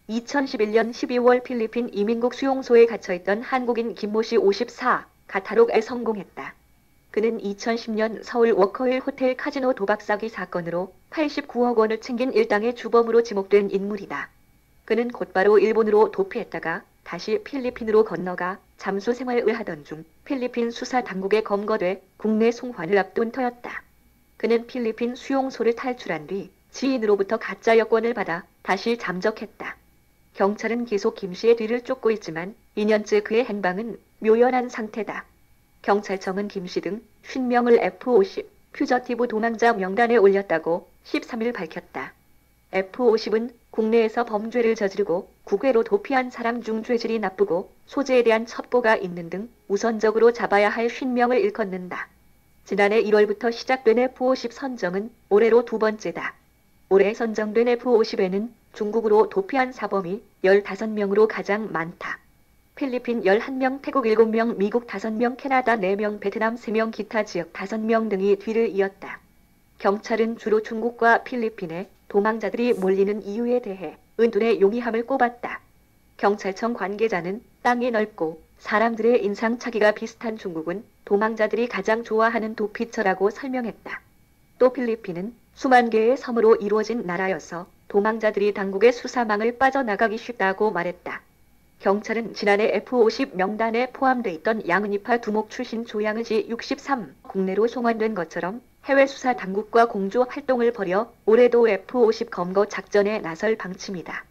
2011년 12월 필리핀 이민국 수용소에 갇혀있던 한국인 김모 씨 54, 가타록에 성공했다. 그는 2010년 서울 워커힐 호텔 카지노 도박 사기 사건으로 89억 원을 챙긴 일당의 주범으로 지목된 인물이다. 그는 곧바로 일본으로 도피했다가 다시 필리핀으로 건너가 잠수 생활을 하던 중 필리핀 수사 당국에 검거돼 국내 송환을 앞둔 터였다. 그는 필리핀 수용소를 탈출한 뒤 지인으로부터 가짜 여권을 받아 다시 잠적했다. 경찰은 계속 김 씨의 뒤를 쫓고 있지만 2년째 그의 행방은 묘연한 상태다. 경찰청은 김 씨 등 50명을 F50 퓨저티브 도망자 명단에 올렸다고 13일 밝혔다. F50은 국내에서 범죄를 저지르고 국외로 도피한 사람 중 죄질이 나쁘고 소재에 대한 첩보가 있는 등 우선적으로 잡아야 할 50명을 일컫는다. 지난해 1월부터 시작된 F50 선정은 올해로 두 번째다. 올해 선정된 F50에는 중국으로 도피한 사범이 15명으로 가장 많다. 필리핀 11명, 태국 7명, 미국 5명, 캐나다 4명, 베트남 3명, 기타 지역 5명 등이 뒤를 이었다. 경찰은 주로 중국과 필리핀에 도망자들이 몰리는 이유에 대해 은둔의 용이함을 꼽았다. 경찰청 관계자는 땅이 넓고 사람들의 인상착의가 비슷한 중국은 도망자들이 가장 좋아하는 도피처라고 설명했다. 또 필리핀은 수만 개의 섬으로 이루어진 나라여서 도망자들이 당국의 수사망을 빠져나가기 쉽다고 말했다. 경찰은 지난해 F50 명단에 포함돼 있던 양은이파 두목 출신 조양은씨 63 국내로 송환된 것처럼 해외 수사 당국과 공조 활동을 벌여 올해도 F50 검거 작전에 나설 방침이다.